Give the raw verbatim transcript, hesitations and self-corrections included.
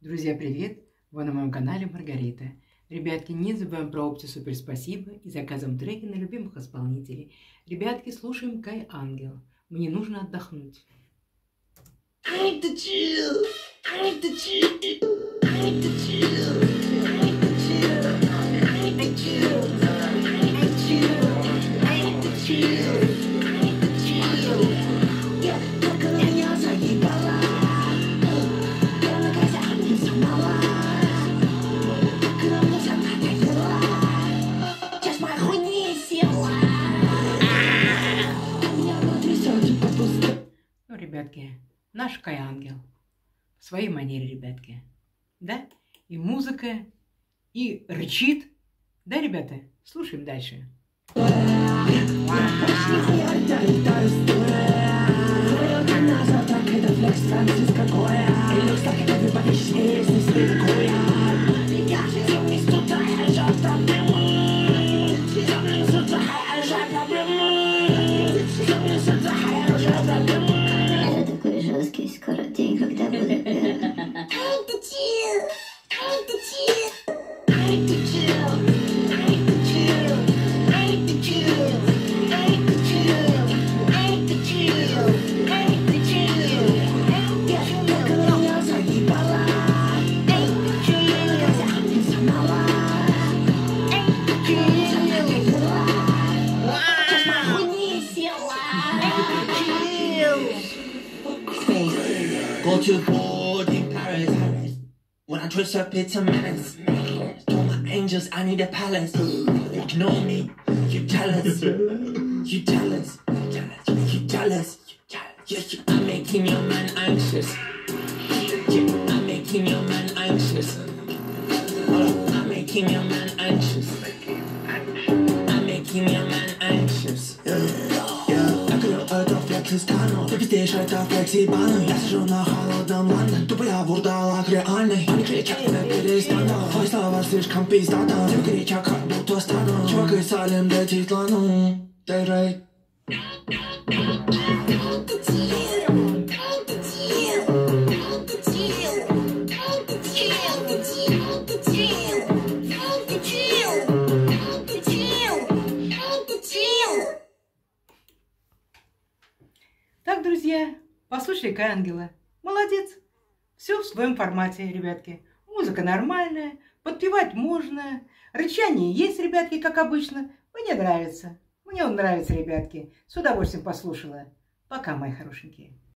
Друзья, привет! Вы на моем канале Маргарита. Ребятки, не забываем про опцию «Супер спасибо» и заказываем треки на любимых исполнителей. Ребятки, слушаем Кай Ангел. Мне нужно отдохнуть. I need to chill. I need to chill. I need to chill. I need to chill. I need to chill. I need to chill. I need to chill. I need to chill. Я только меня заебала. Я на косяк не сломалась. Кровно сама хотела. Сейчас моя хуйня села. Меня внутри сразу попусто. Ну, ребятки, наш Кай Ангел. В своей манере, ребятки. Да? И музыка, и рычит. Да, ребята? Слушаем дальше. Скоро день, когда буду первым. Go to boarding Paris. When I dress up, it's a menace. Told my angels I need a palace. Ignore me, you jealous. You jealous. You jealous. Yeah, you- I'm making your man anxious. Yeah, I'm making your man anxious. I'm making your man anxious. I'm making your man anxious. Я говорю, это флекс из Кано. Ты пиздишь, это флекс ебаный. Я сижу на холодном Лондоне. Тупая вурдалак реальный. Они кричат, тебя перестану. Твои слова слишком пиздата. Тебе кричат, как будто стану. Чувак из Салем летит лану. Дай рейд. Так, друзья, послушали Кай Ангела. Молодец. Все в своем формате, ребятки. Музыка нормальная, подпевать можно. Рычание есть, ребятки, как обычно. Мне нравится. Мне он нравится, ребятки. С удовольствием послушала. Пока, мои хорошенькие.